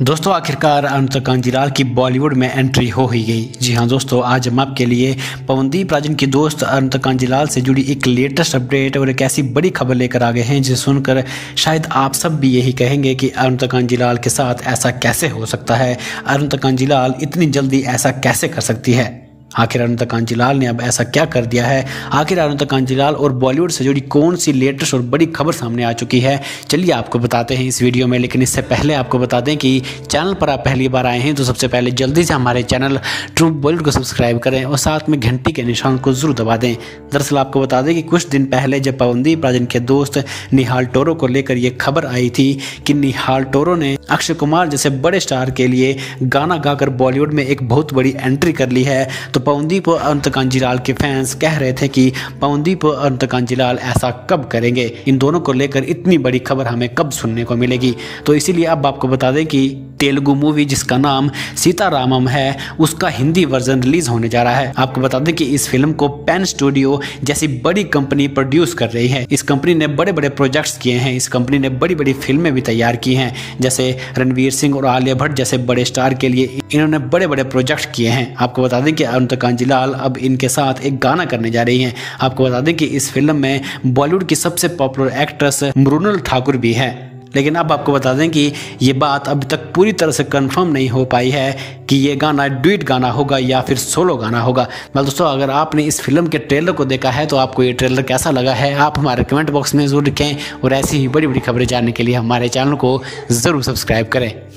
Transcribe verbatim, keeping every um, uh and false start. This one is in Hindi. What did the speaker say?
दोस्तों आखिरकार अनंत कांजीलाल की बॉलीवुड में एंट्री हो ही गई। जी हाँ दोस्तों, आज हम आपके लिए पवनदीप राजन की दोस्त अनंत कांजीलाल से जुड़ी एक लेटेस्ट अपडेट और एक ऐसी बड़ी खबर लेकर आ गए हैं जिसे सुनकर शायद आप सब भी यही कहेंगे कि अनंत कांजीलाल के साथ ऐसा कैसे हो सकता है, अनंत कांजीलाल इतनी जल्दी ऐसा कैसे कर सकती है। आखिर अनंत कांजीलाल ने अब ऐसा क्या कर दिया है, आखिर अनंत कांजीलाल और बॉलीवुड से जुड़ी कौन सी लेटेस्ट और बड़ी खबर सामने आ चुकी है, चलिए आपको बताते हैं इस वीडियो में। लेकिन इससे पहले आपको बता दें कि चैनल पर आप पहली बार आए हैं तो सबसे पहले जल्दी से हमारे चैनल ट्रू बॉलीवुड को सब्सक्राइब करें और साथ में घंटी के निशान को जरूर दबा दें। दरअसल आपको बता दें कि कुछ दिन पहले जब पवनदीप राजन के दोस्त निहाल टोरो को लेकर ये खबर आई थी कि निहाल टोरो ने अक्षय कुमार जैसे बड़े स्टार के लिए गाना गाकर बॉलीवुड में एक बहुत बड़ी एंट्री कर ली है, तो पवनदीप और अनंत कांजीलाल के फैंस कह रहे थे कि पवनदीप और अनंत कांजीलाल ऐसा कब करेंगे, इन दोनों को लेकर इतनी बड़ी खबर हमें कब सुनने को मिलेगी। तो इसीलिए अब आपको बता दें कि तेलुगु मूवी जिसका नाम सीतारामम है उसका हिंदी वर्जन रिलीज होने जा रहा है। आपको बता दें कि इस फिल्म को पेन स्टूडियो जैसी बड़ी कंपनी प्रोड्यूस कर रही है। इस कंपनी ने बड़े बड़े प्रोजेक्ट्स किए हैं, इस कंपनी ने बड़ी बड़ी फिल्में भी तैयार की हैं, जैसे रणवीर सिंह और आलिया भट्ट जैसे बड़े स्टार के लिए इन्होंने बड़े बड़े प्रोजेक्ट किए हैं। आपको बता दें कि अनंत कांजीलाल अब इनके साथ एक गाना करने जा रही हैं। आपको बता दें कि इस फिल्म में बॉलीवुड की सबसे पॉपुलर एक्ट्रेस मृणाल ठाकुर भी है। लेकिन अब आपको बता दें कि ये बात अभी तक पूरी तरह से कंफर्म नहीं हो पाई है कि ये गाना ड्यूट गाना होगा या फिर सोलो गाना होगा। मतलब दोस्तों, अगर आपने इस फिल्म के ट्रेलर को देखा है तो आपको ये ट्रेलर कैसा लगा है आप हमारे कमेंट बॉक्स में जरूर लिखें और ऐसी ही बड़ी बड़ी खबरें जानने के लिए हमारे चैनल को ज़रूर सब्सक्राइब करें।